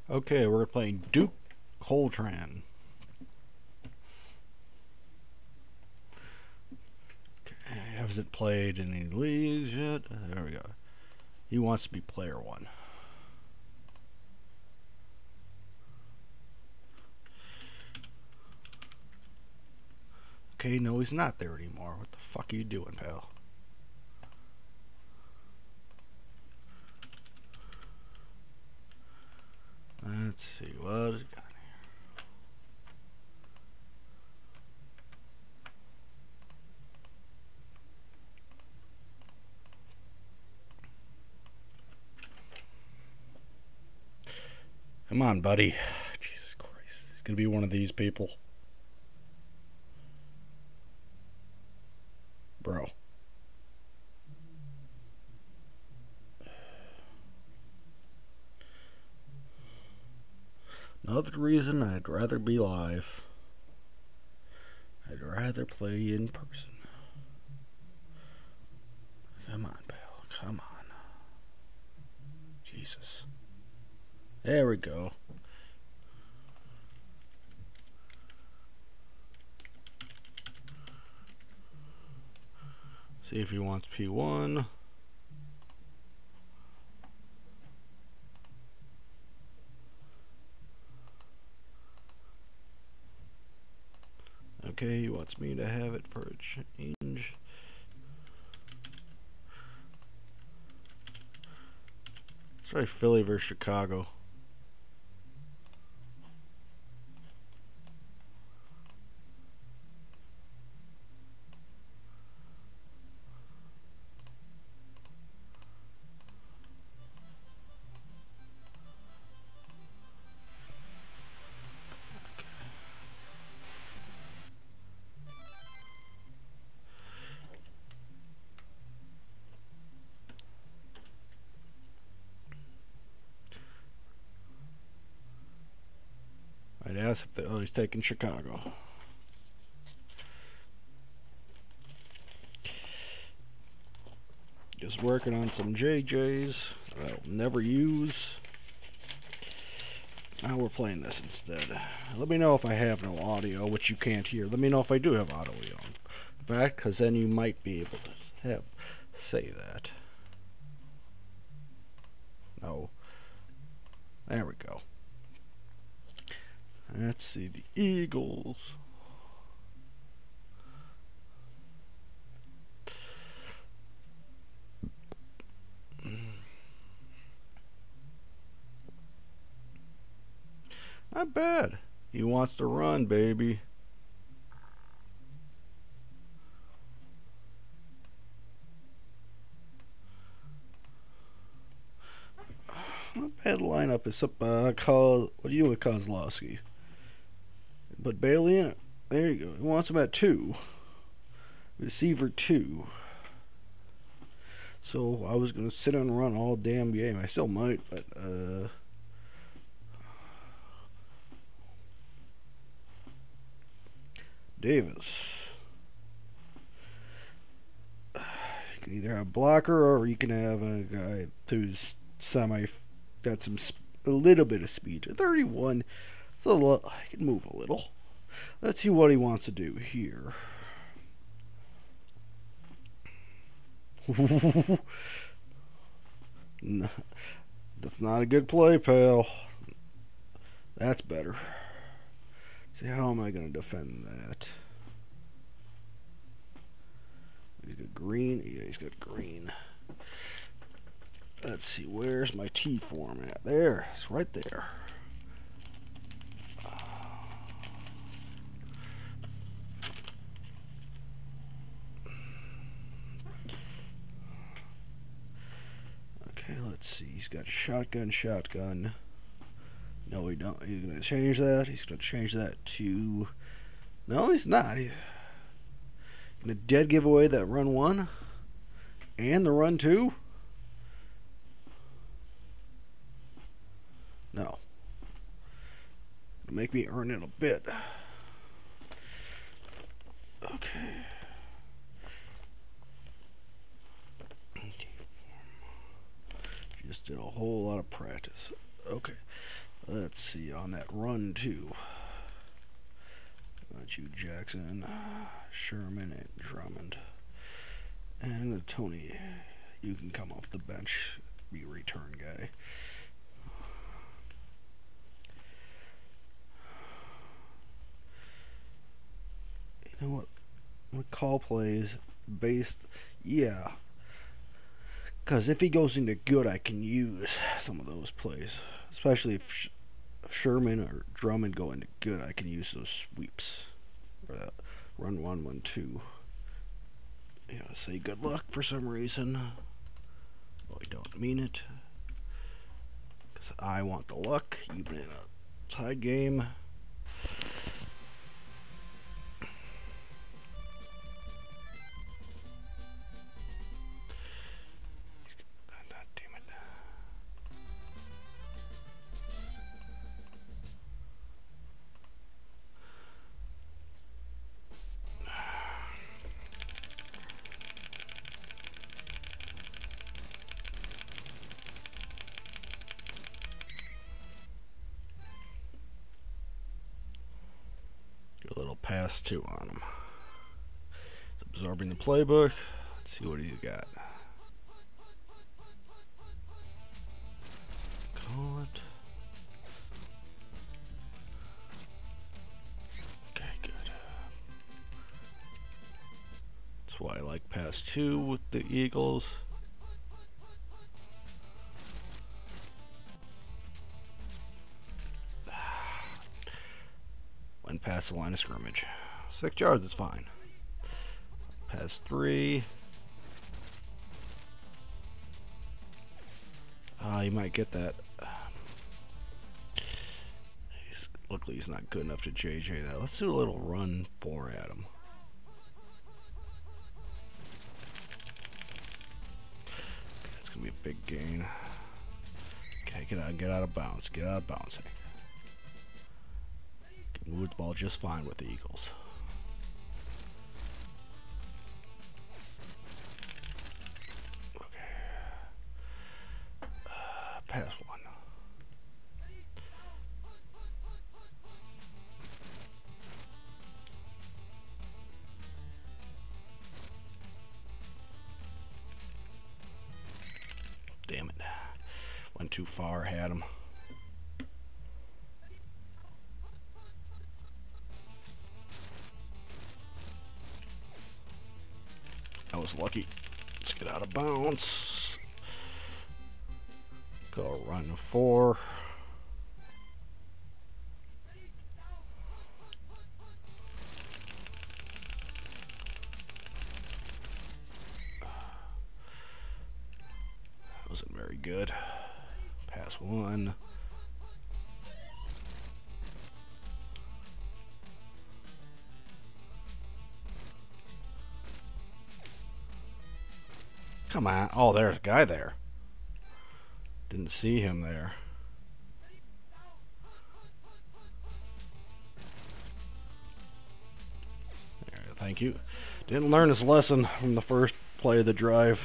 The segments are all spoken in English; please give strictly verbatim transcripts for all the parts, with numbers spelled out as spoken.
Okay, we're playing Duke Coltrane. Okay, hasn't played any leagues yet. There we go. He wants to be player one. Okay, no, he's not there anymore. What the fuck are you doing, pal? Let's see, what is got here? Come on, buddy. Jesus Christ. He's gonna be one of these people. Bro. Another reason I'd rather be live. I'd rather play in person. Come on, pal. Come on. Jesus. There we go. See if he wants P one. Okay, he wants me to have it for a change. Let's try Philly versus Chicago. I'd ask if they, oh, he's taking Chicago. Just working on some J Js that I'll never use. Now we're playing this instead. Let me know if I have no audio, which you can't hear. Let me know if I do have audio. In fact, because then you might be able to have say that. No. There we go. Let's see the Eagles. Not bad. He wants to run, baby. Not bad lineup. It's up. Uh, call. What do you with Kozlowski? But Bailey in it. There you go. He wants him at two. Receiver two. So I was gonna sit and run all damn game. I still might, but uh. Davis. You can either have a blocker or you can have a guy who's semi got some a little bit of speed. thirty-one. So uh, I can move a little. Let's see what he wants to do here. No, that's not a good play, pal. That's better. See, how am I going to defend that? He's got green. Yeah, he's got green. Let's see, where's my T format? There, it's right there. Okay, let's see. He's got shotgun, shotgun. No, he don't. He's gonna change that. He's gonna change that to. No, he's not. He's gonna dead give away that run one and the run two. No. It'll make me earn it a bit. Okay. Just did a whole lot of practice. Okay. Let's see, on that run too. Got you Jackson, Sherman, and Drummond. And uh, Tony, you can come off the bench, be a return guy. You know what? What call plays based, yeah. Because if he goes into good, I can use some of those plays. Especially if, Sh if Sherman or Drummond go into good, I can use those sweeps. Or that run one, one, two. You know, say good luck for some reason. Well, I don't mean it. Because I want the luck, even in a tie game. A little pass two on him. He's absorbing the playbook. Let's see what he's got. Call it. Okay, good. That's why I like pass two with the Eagles. And pass the line of scrimmage. Six yards is fine. Pass three. Ah, uh, you might get that. He's, luckily, he's not good enough to J J that. Let's do a little run four at him. It's gonna be a big gain. Okay, get out, get out of bounds. Get out of bounds. Move the ball just fine with the Eagles. Okay. Uh, pass one. Damn it. Went too far, had him. I was lucky. Let's get out of bounds. Go run four. That wasn't very good. Pass one. Come on. Oh, there's a guy there. Didn't see him there. There, thank you. Didn't learn his lesson from the first play of the drive.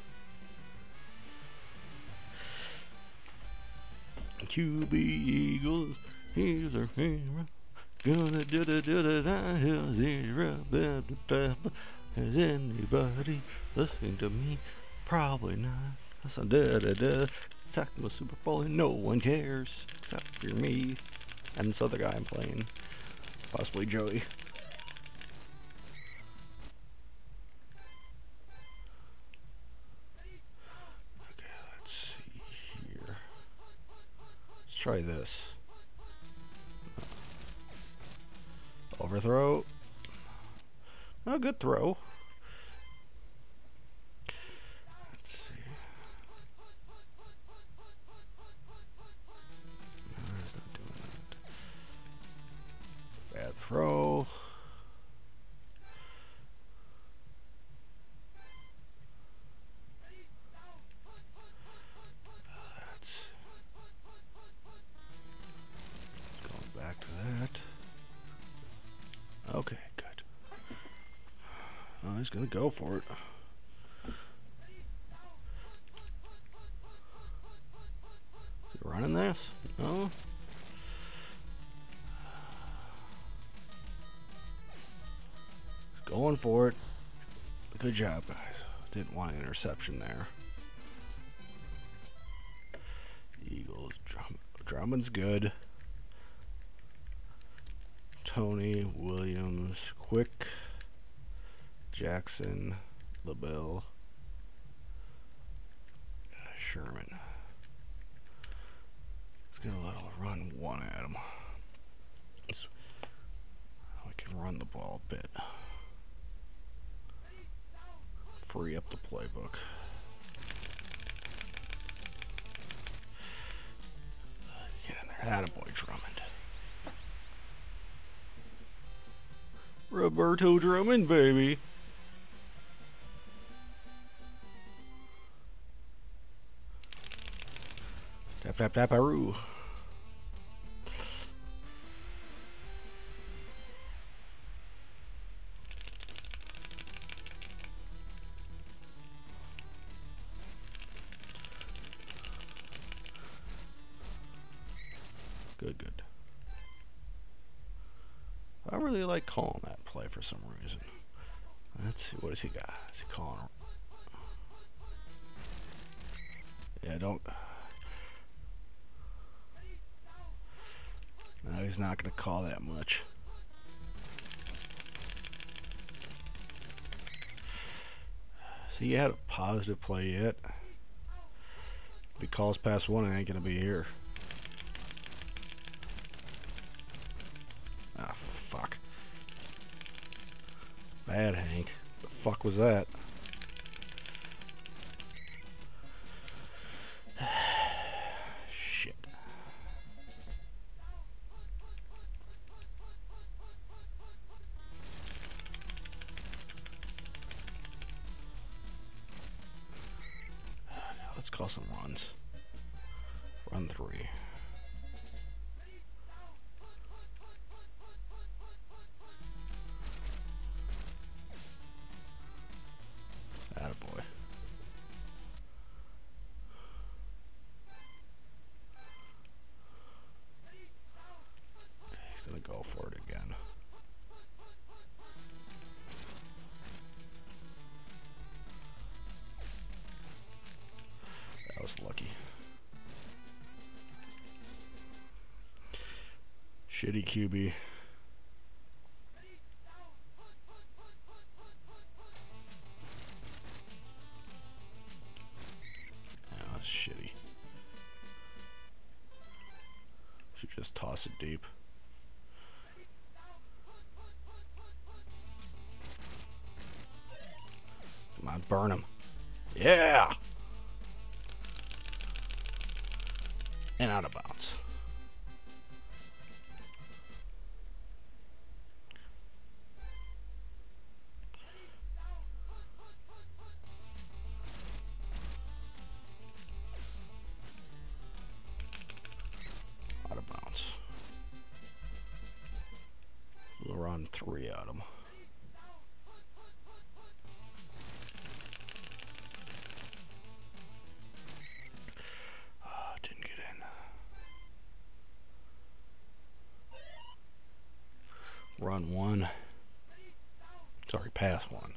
Q B Eagles, he's our hero. Gonna do the do the downhill zero. Is anybody listening to me? Probably not. That's a da da da. Talking about Super Bowl and no one cares except for me and this other guy I'm playing, possibly Joey. Okay, let's see here. Let's try this. Overthrow. Oh, good throw. Let's see. No, he's not doing that. Bad throw. That's going back to that. Okay, good. Oh, he's gonna go for it. Is he running this? No? going for it. Good job, guys. Didn't want an interception there. Eagles. Drum Drummond's good. Tony, Williams, Quick, Jackson, LaBelle, Sherman. Let's get a little run one at him. We can run the ball a bit. Free up the playbook. Get in there. Attaboy, Drummond. Roberto Drummond, baby. Tap, tap, tap, aroo. Good, good. I really like calling that play for some reason. Let's see, what does he got? Is he calling? Yeah, don't. No, he's not going to call that much. See, you had a positive play yet. If he calls past one, I ain't going to be here. Ah, fuck. Bad, Hank. The fuck was that? Shit. Now let's call some runs. Run three. Attaboy. He's gonna go for it again. That was lucky. Shitty Q B. Shitty. Should just toss it deep. Come on, burn him. Yeah! And out of bounds. We'll run three at him. Oh, didn't get in. Run one. Sorry, pass one.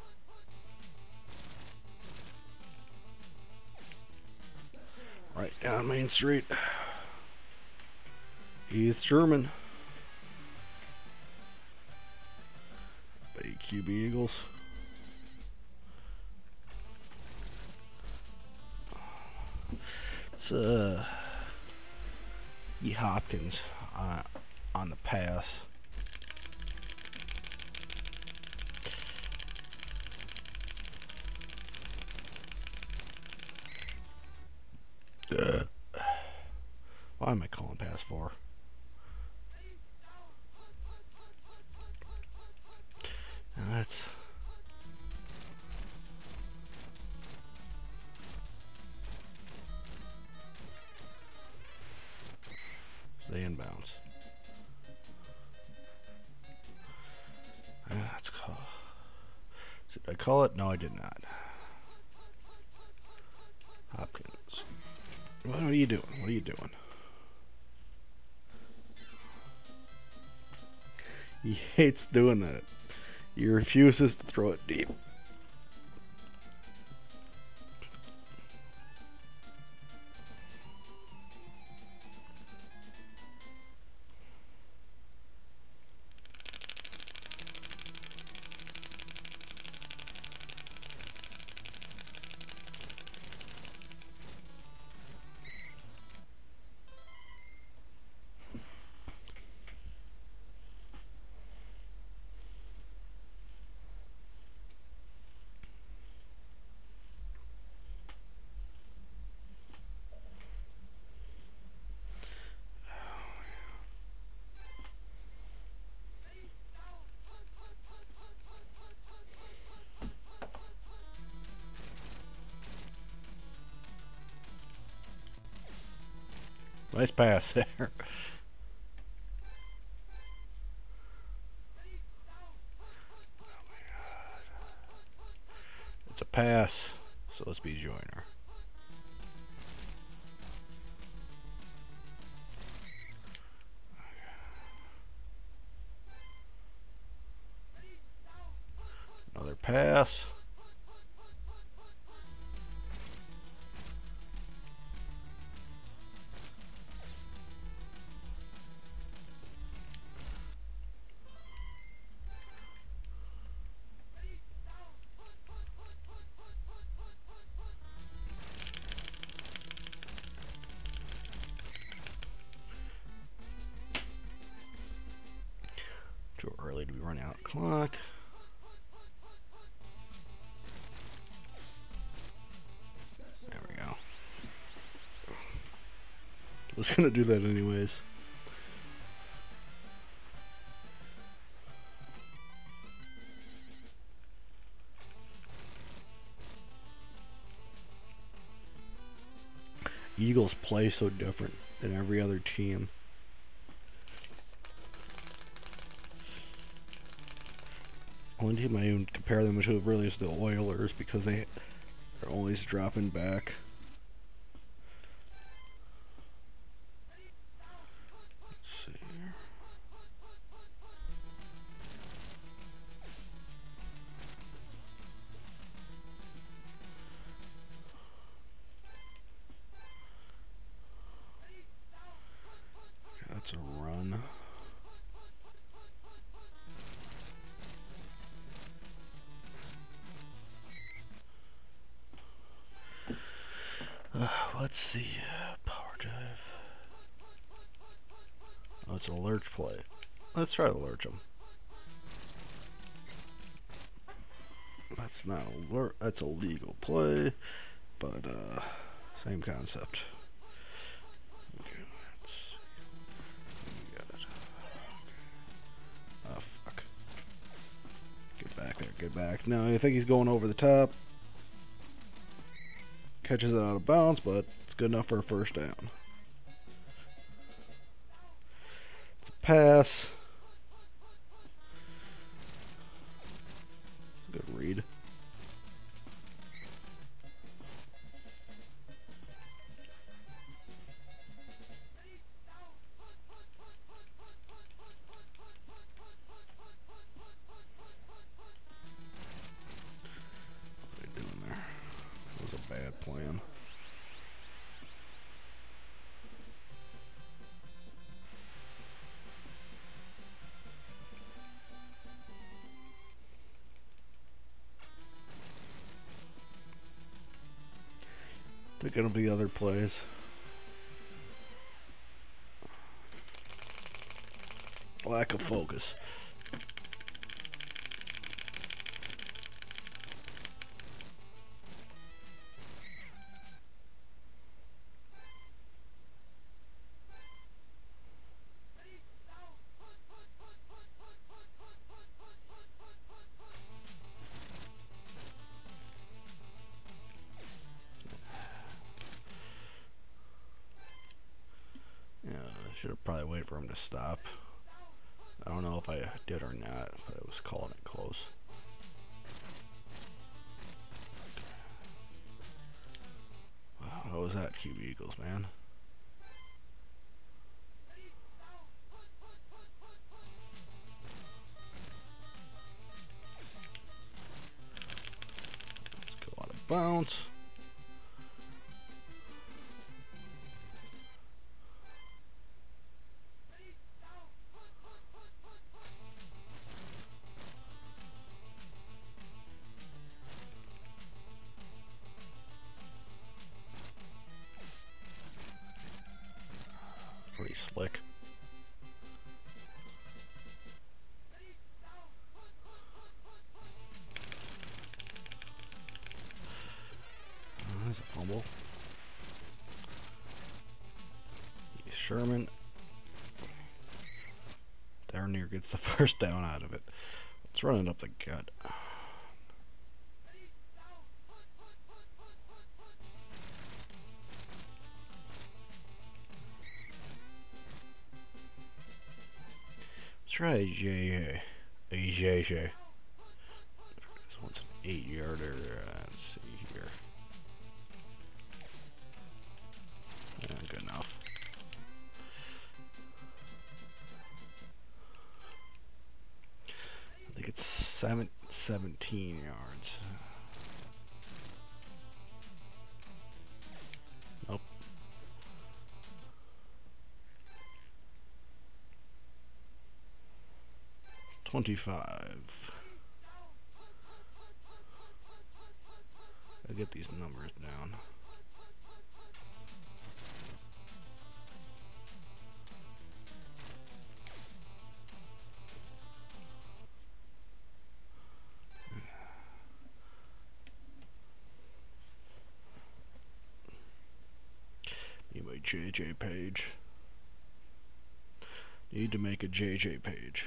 Right down Main Street. Heath Sherman. Q B Eagles. It's uh, E. Hopkins uh, on the pass. Uh, why am I calling pass for? Now that's stay in bounds. Uh, let's call. Did I call it? No, I did not. Hopkins. What are you doing? What are you doing? He hates doing that. He refuses to throw it deep. Nice pass there. It's a pass, so let's be Joyner. Another pass. Too early to be running out of clock. There we go. I was gonna do that anyways. Eagles play so different than every other team. One team I even compare them to really is the Oilers because they are always dropping back. Let's see here. That's a run. Uh, let's see. Power drive. Oh, it's a lurch play. Let's try to lurch him. That's not a lurch. That's a legal play, but uh, same concept. Okay, let's see. We got it. Oh fuck! Get back there. Get back. No, I think he's going over the top. Catches it out of bounds, but it's good enough for a first down. It's a pass. Good read. What are they doing there? That was a bad plan. They're gonna be other plays. Lack of focus. Yeah, I should have probably waited for him to stop. I don't know if I did or not, but I was calling it close. Wow, what was that, Q B Eagles, man? bounce. Pretty slick. Oh, there's a fumble. Sherman. Darn near gets the first down out of it. It's running up the gut. Let's try a J J. A J J. This one's an eight yarder. Uh, let's see here. Yeah, good enough. I think it's seven, seventeen yards. Nope. twenty-five. I'll get these numbers down. Need my J J page. Need to make a J J page.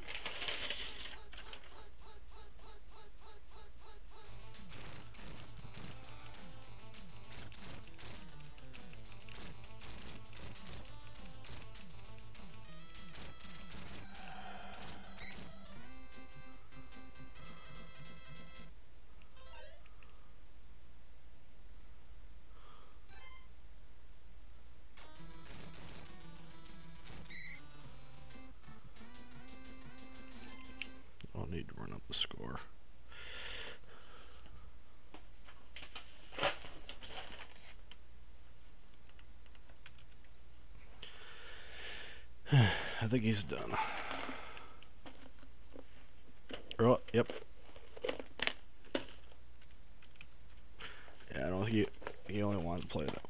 I'll need to run up the score. I think he's done. Oh, yep. Yeah, I don't think he, he only wanted to play that.